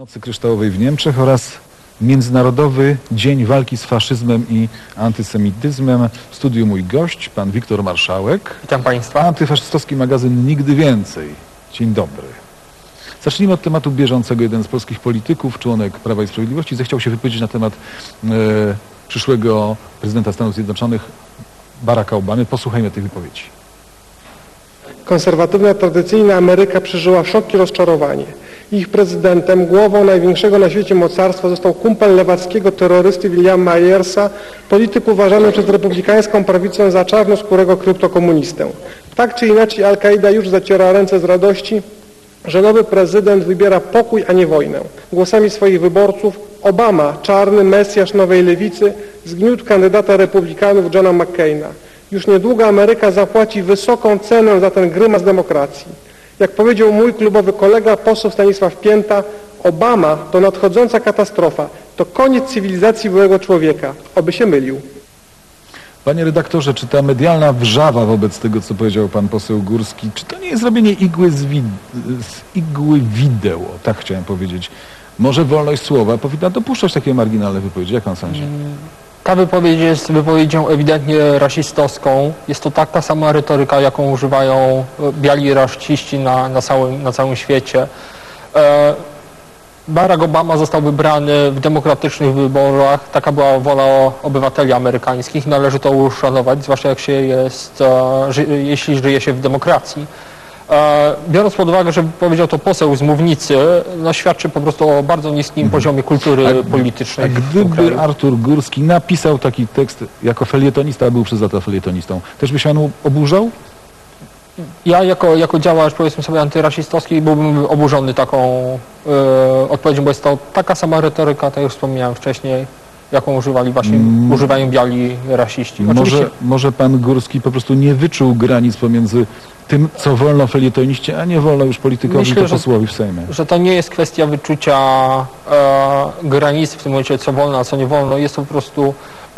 Nocy Kryształowej w Niemczech oraz Międzynarodowy Dzień Walki z Faszyzmem i Antysemityzmem. W studiu mój gość, pan Wiktor Marszałek. Witam Państwa. Antyfaszystowski magazyn Nigdy Więcej. Dzień dobry. Zacznijmy od tematu bieżącego. Jeden z polskich polityków, członek Prawa i Sprawiedliwości, zechciał się wypowiedzieć na temat przyszłego prezydenta Stanów Zjednoczonych, Baracka Obamy. Posłuchajmy tych wypowiedzi. Konserwatywna, tradycyjna Ameryka przeżyła szok i rozczarowanie. Ich prezydentem, głową największego na świecie mocarstwa został kumpel lewackiego terrorysty Williama Myersa, polityk uważany przez republikańską prawicę za czarnoskórego kryptokomunistę. Tak czy inaczej Al-Kaida już zaciera ręce z radości, że nowy prezydent wybiera pokój, a nie wojnę. Głosami swoich wyborców Obama, czarny mesjasz nowej lewicy, zgniótł kandydata republikanów Johna McCaina. Już niedługo Ameryka zapłaci wysoką cenę za ten grymas demokracji. Jak powiedział mój klubowy kolega, poseł Stanisław Pięta, Obama to nadchodząca katastrofa, to koniec cywilizacji byłego człowieka. Oby się mylił. Panie redaktorze, czy ta medialna wrzawa wobec tego, co powiedział pan poseł Górski, czy to nie jest robienie igły z igły wideł, tak chciałem powiedzieć? Może wolność słowa powinna dopuszczać takie marginalne wypowiedzi, jak pan sądzi? Ta wypowiedź jest wypowiedzią ewidentnie rasistowską. Jest to taka sama retoryka, jaką używają biali rasiści na całym świecie. Barack Obama został wybrany w demokratycznych wyborach. Taka była wola obywateli amerykańskich. Należy to uszanować, zwłaszcza jeśli żyje się w demokracji. Biorąc pod uwagę, że powiedział to poseł z mównicy, no świadczy po prostu o bardzo niskim poziomie kultury politycznej. A gdyby Artur Górski napisał taki tekst jako felietonista, a był przez lata felietonistą, też by się on oburzał? Ja jako działacz, powiedzmy sobie, antyrasistowski byłbym oburzony taką odpowiedzią, bo jest to taka sama retoryka, tak jak wspomniałem wcześniej, jaką używają biali rasiści. Może pan Górski po prostu nie wyczuł granic pomiędzy tym, co wolno felietoniście, a nie wolno już politykowi i posłowi w Sejmie. Że to nie jest kwestia wyczucia granicy w tym momencie, co wolno, a co nie wolno. Jest to po prostu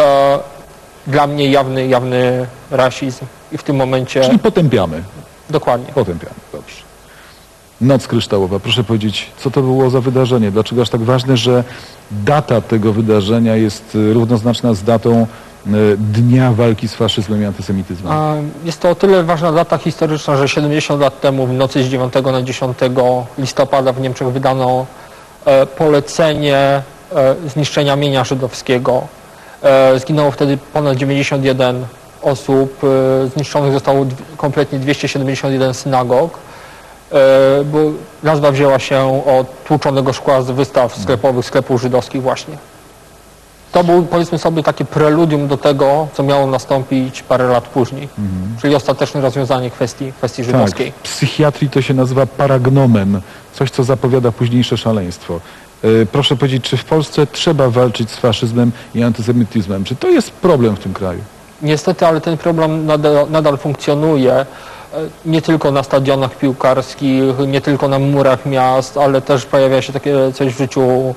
dla mnie jawny rasizm i w tym momencie... Czyli potępiamy. Dokładnie. Potępiamy, dobrze. Noc Kryształowa. Proszę powiedzieć, co to było za wydarzenie? Dlaczego aż tak ważne, że data tego wydarzenia jest równoznaczna z datą Dnia Walki z Faszyzmem i Antysemityzmem? Jest to o tyle ważna data historyczna, że 70 lat temu, w nocy z 9 na 10 listopada w Niemczech wydano polecenie zniszczenia mienia żydowskiego. Zginęło wtedy ponad 91 osób, zniszczonych zostało kompletnie 271 synagog, bo nazwa wzięła się od tłuczonego szkła z wystaw sklepowych, sklepów żydowskich właśnie. To był, powiedzmy sobie, takie preludium do tego, co miało nastąpić parę lat później, czyli ostateczne rozwiązanie kwestii żydowskiej. Tak, w psychiatrii to się nazywa paragnomen, coś, co zapowiada późniejsze szaleństwo. Proszę powiedzieć, czy w Polsce trzeba walczyć z faszyzmem i antysemityzmem? Czy to jest problem w tym kraju? Niestety, ale ten problem nadal funkcjonuje. Nie tylko na stadionach piłkarskich, nie tylko na murach miast, ale też pojawia się takie coś w życiu,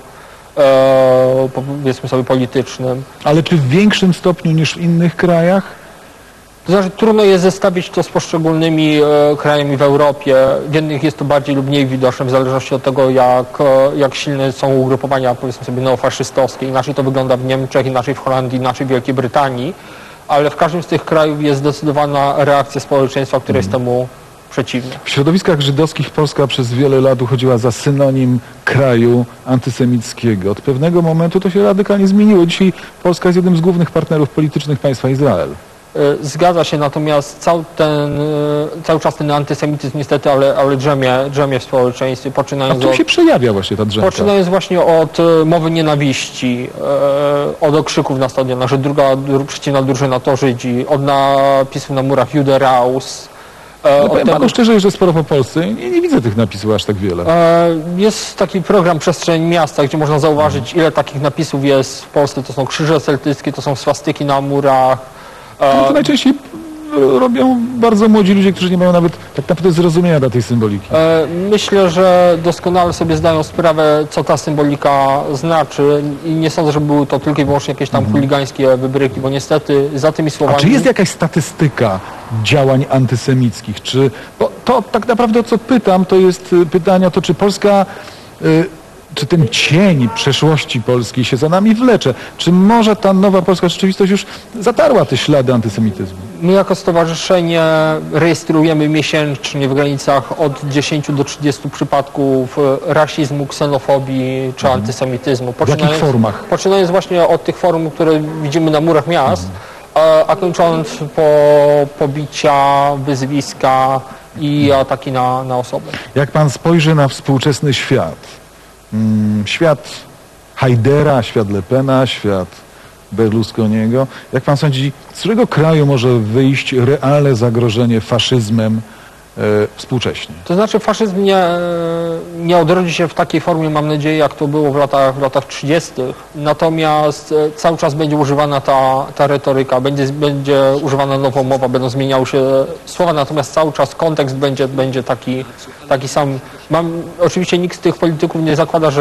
powiedzmy sobie, politycznym. Ale czy w większym stopniu niż w innych krajach? To znaczy, trudno jest zestawić to z poszczególnymi krajami w Europie. W jednych jest to bardziej lub mniej widoczne, w zależności od tego, jak silne są ugrupowania, powiedzmy sobie, neofaszystowskie. Inaczej to wygląda w Niemczech, inaczej w Holandii, inaczej w Wielkiej Brytanii. Ale w każdym z tych krajów jest zdecydowana reakcja społeczeństwa, które jest temu przeciwne. W środowiskach żydowskich Polska przez wiele lat uchodziła za synonim kraju antysemickiego. Od pewnego momentu to się radykalnie zmieniło. Dzisiaj Polska jest jednym z głównych partnerów politycznych państwa Izrael. Zgadza się, natomiast cały czas ten antysemityzm niestety, ale drzemie w społeczeństwie. A w czym się przejawia właśnie ta drzemka? Poczynając właśnie od mowy nienawiści, od okrzyków na stadionach, że przeciwna drużyna to Żydzi, od napisów na murach Jude Raus. Powiem panu szczerze, że sporo po Polsce nie widzę tych napisów aż tak wiele. Jest taki program Przestrzeń Miasta, gdzie można zauważyć, ile takich napisów jest w Polsce. To są krzyże celtyckie, to są swastyki na murach. To najczęściej robią bardzo młodzi ludzie, którzy nie mają nawet tak naprawdę zrozumienia dla tej symboliki. Myślę, że doskonale sobie zdają sprawę, co ta symbolika znaczy i nie sądzę, że były to tylko i wyłącznie jakieś tam chuligańskie wybryki, bo niestety za tymi słowami... A czy jest jakaś statystyka działań antysemickich? Bo to tak naprawdę, o co pytam, to jest pytanie o to, czy Polska czy ten cień przeszłości polskiej się za nami wlecze? Czy może ta nowa polska rzeczywistość już zatarła te ślady antysemityzmu? My jako stowarzyszenie rejestrujemy miesięcznie w granicach od 10 do 30 przypadków rasizmu, ksenofobii czy antysemityzmu. W jakich formach? Poczynając właśnie od tych form, które widzimy na murach miast, a kończąc po pobicia, wyzwiska i ataki na osoby. Jak pan spojrzy na współczesny świat, świat Hajdera, świat Le Pena, świat Berlusconiego, jak pan sądzi, z którego kraju może wyjść realne zagrożenie faszyzmem współcześnie? To znaczy faszyzm nie odrodzi się w takiej formie, mam nadzieję, jak to było w latach 30. Natomiast cały czas będzie używana ta retoryka, będzie używana nowa mowa, będą zmieniały się słowa, natomiast cały czas kontekst będzie taki sam. Oczywiście nikt z tych polityków nie zakłada,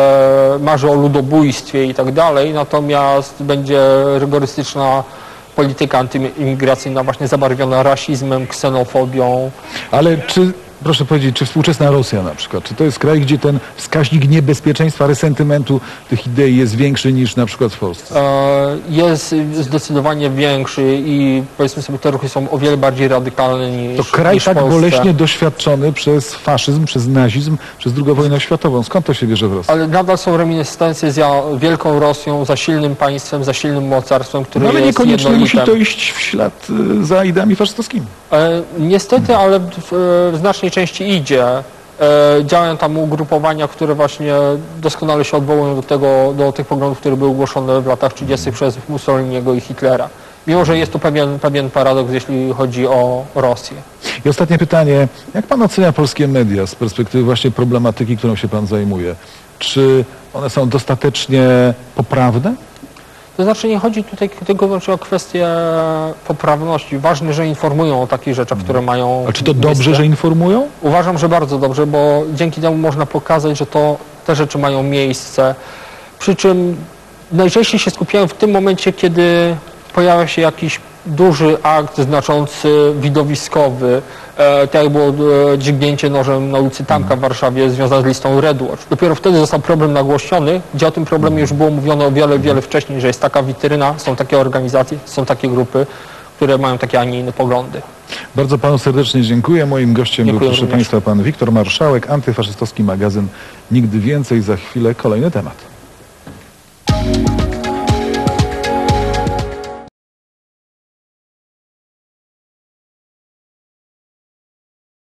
że marzy o ludobójstwie i tak dalej, natomiast będzie rygorystyczna polityka antyimigracyjna właśnie zabarwiona rasizmem, ksenofobią. Ale proszę powiedzieć, czy współczesna Rosja na przykład, czy to jest kraj, gdzie ten wskaźnik niebezpieczeństwa, resentymentu tych idei jest większy niż na przykład w Polsce? Jest zdecydowanie większy i powiedzmy sobie, te ruchy są o wiele bardziej radykalne niż To kraj niż w tak Polsce. boleśnie doświadczony przez faszyzm, przez nazizm, przez II wojnę światową. Skąd to się bierze w Rosji? Ale nadal są reminiscencje za wielką Rosją, za silnym państwem, za silnym mocarstwem, które No ale jest niekoniecznie musi jednolitem. to iść w ślad za ideami faszystowskimi. Niestety, ale w znacznej części idzie. Działają tam ugrupowania, które właśnie doskonale się odwołują do tych poglądów, które były głoszone w latach 30. przez Mussoliniego i Hitlera. Mimo że jest to pewien paradoks, jeśli chodzi o Rosję. I ostatnie pytanie. Jak pan ocenia polskie media z perspektywy właśnie problematyki, którą się pan zajmuje? Czy one są dostatecznie poprawne? To znaczy nie chodzi tutaj tylko wyłącznie o kwestię poprawności. Ważne, że informują o takich rzeczach, które mają A czy to miejsce. dobrze, że informują? Uważam, że bardzo dobrze, bo dzięki temu można pokazać, że te rzeczy mają miejsce. Przy czym najczęściej się skupiają w tym momencie, kiedy pojawia się jakiś duży akt znaczący, widowiskowy, tak jak było dźgnięcie nożem na ulicy Tamka w Warszawie związane z listą Red Watch. Dopiero wtedy został problem nagłośniony, gdzie o tym problemie już było mówione o wiele wcześniej, że jest taka witryna, są takie organizacje, są takie grupy, które mają takie, a nie inne poglądy. Bardzo panu serdecznie dziękuję. Moim gościem był, proszę również. państwa, pan Wiktor Marszałek, antyfaszystowski magazyn Nigdy Więcej. Za chwilę kolejny temat.